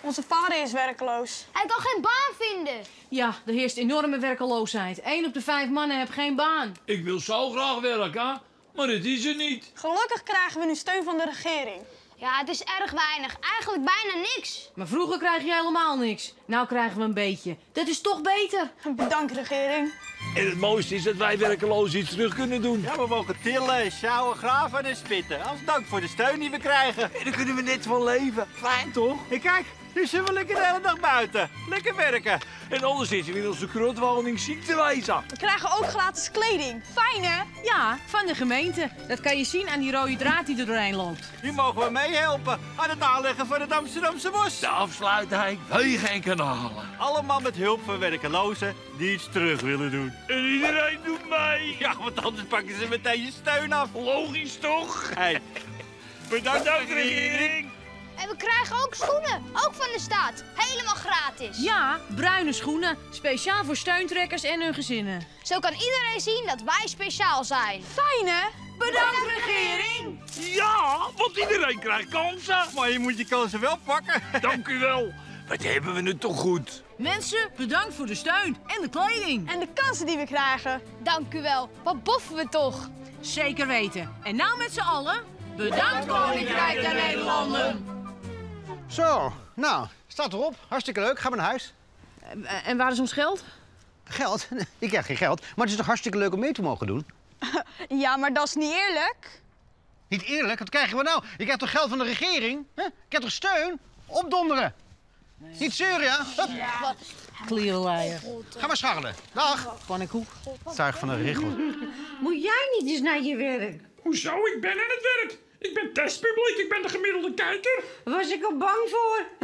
Onze vader is werkloos. Hij kan geen baan vinden. Ja, er heerst enorme werkeloosheid. 1 op de 5 mannen heeft geen baan. Ik wil zo graag werken, maar het is er niet. Gelukkig krijgen we nu steun van de regering. Ja, het is erg weinig. Eigenlijk bijna niks. Maar vroeger kreeg je helemaal niks. Nou krijgen we een beetje. Dat is toch beter? Bedankt, regering. En het mooiste is dat wij werkeloos iets terug kunnen doen. Ja, we mogen tillen, sjouwen, graven en spitten. Als dank voor de steun die we krijgen. En daar kunnen we net van leven. Fijn toch? En kijk, nu zijn we lekker de hele dag buiten. Lekker werken. En anders zitten we in onze krotwoning ziek te wijzen. We krijgen ook gratis kleding. Fijn, hè? Ja, van de gemeente. Dat kan je zien aan die rode draad die er doorheen loopt. Nu mogen we meehelpen aan het aanleggen van het Amsterdamse bos. De afsluitdijk, wegen en kanalen. Allemaal met hulp van werkelozen die iets terug willen doen. En iedereen doet mee. Ja, want anders pakken ze meteen je steun af. Logisch toch? Hey, bedankt regering. En we krijgen ook schoenen. Ook van de staat. Helemaal gratis. Ja, bruine schoenen. Speciaal voor steuntrekkers en hun gezinnen. Zo kan iedereen zien dat wij speciaal zijn. Fijn, hè? Bedankt, regering! Ja, want iedereen krijgt kansen. Maar je moet je kansen wel pakken. Dank u wel. Wat hebben we het toch goed. Mensen, bedankt voor de steun en de kleding. En de kansen die we krijgen. Dank u wel. Wat boffen we toch. Zeker weten. En nou met z'n allen, bedankt Koninkrijk der Nederlanden. Zo, nou, staat erop. Hartstikke leuk. Gaan we naar huis. En waar is ons geld? Geld? Ik krijg geen geld. Maar het is toch hartstikke leuk om mee te mogen doen? Ja, maar dat is niet eerlijk. Niet eerlijk? Wat krijgen we nou? Je krijgt toch geld van de regering? Hè? Je krijgt toch steun? Opdonderen. Nee. Niet zeuren, ja? Hup. Klierenleier. Ga maar scharrelen. Dag. Pannenkoek. Zuig van een richel. Moet jij niet eens naar je werk? Hoezo? Ik ben aan het werk. Ik ben testpubliek. Ik ben de gemiddelde kijker. Was ik al bang voor.